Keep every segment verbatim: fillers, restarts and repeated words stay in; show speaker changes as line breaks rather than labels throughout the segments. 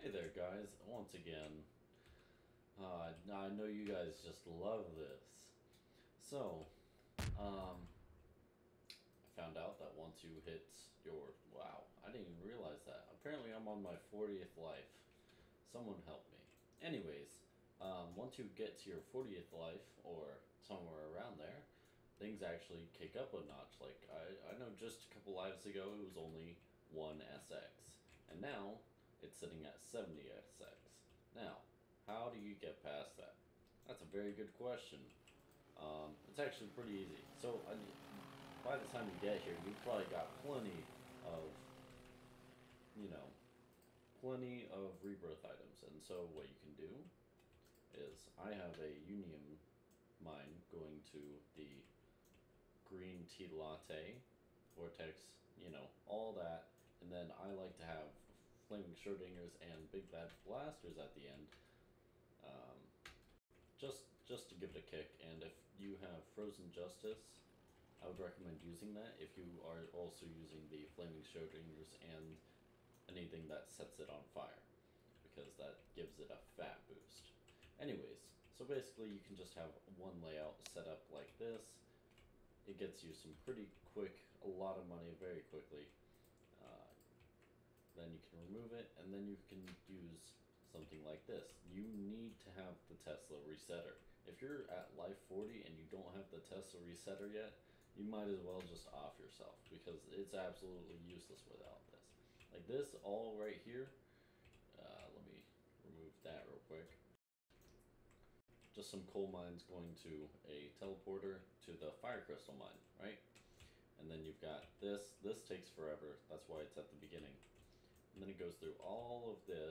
Hey there, guys. Once again, uh, I know you guys just love this. So, um, I found out that once you hit your wow, I didn't even realize that. Apparently, I'm on my fortieth life. Someone help me. Anyways, um, once you get to your fortieth life or somewhere around there, things actually kick up a notch. Like I, I know just a couple lives ago it was only one S X, and now it's sitting at seventy S X. Now, how do you get past that? That's a very good question. Um, it's actually pretty easy. So I, by the time you get here, you've probably got plenty of, you know, plenty of rebirth items. And so what you can do is I have a unium mine going to the green tea latte, vortex, you know, all that. And then I like to have flaming Schrodinger's and big bad blasters at the end. Um, just just to give it a kick. And if you have frozen justice, I would recommend using that if you are also using the flaming Schrodinger's and anything that sets it on fire, because that gives it a fat boost. Anyways, so basically you can just have one layout set up like this. It gets you some pretty quick, a lot of money very quickly. Uh, then you can remove it, and then you can use something like this. You need to have the Tesla resetter. If you're at life forty and you don't have the Tesla resetter yet, you might as well just off yourself, because it's absolutely useless without this. Like this, all right here. Uh, let me remove that real quick. Just some coal mines going to a teleporter to the fire crystal mine, right? And then you've got this. This takes forever. That's why it's at the beginning. And then it goes through all of this,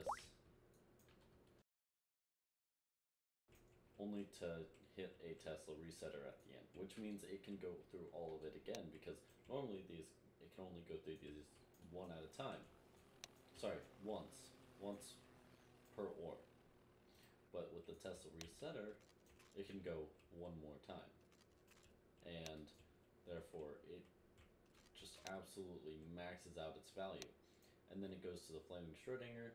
only to hit a Tesla resetter at the end, which means it can go through all of it again, because normally these, it can only go through these one at a time. Sorry, once. Once per ore. But with the Tesla resetter, it can go one more time. And therefore, it just absolutely maxes out its value. And then it goes to the Flaming Schrodinger,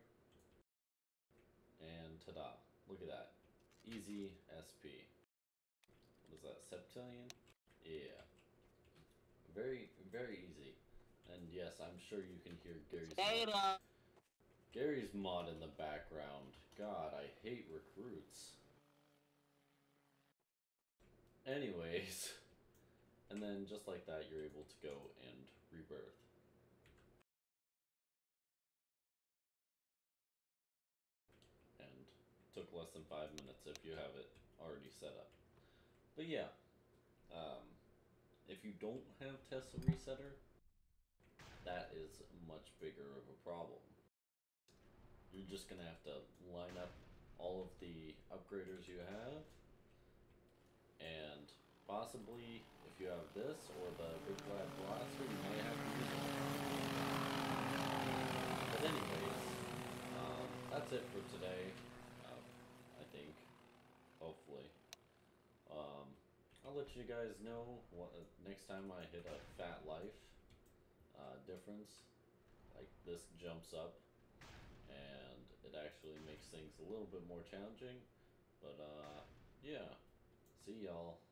and ta-da. Look at that. Easy S P. What is that, septillion? Yeah. Very, very easy. And yes, I'm sure you can hear Gary's mod. Gary's mod in the background. God, I hate recruits. Anyways, and then just like that, you're able to go and rebirth. And took less than five minutes if you have it already set up. But yeah, um, if you don't have Tesla Resetter, that is much bigger of a problem. You're just gonna have to line up all of the upgraders you have, and possibly if you have this or the Big Bad Blaster, you might have to use it. But anyways, um, that's it for today. Uh, I think, hopefully. Um, I'll let you guys know what uh, next time I hit a fat life uh, difference. Like this jumps up, and it actually makes things a little bit more challenging. But uh, yeah, see y'all.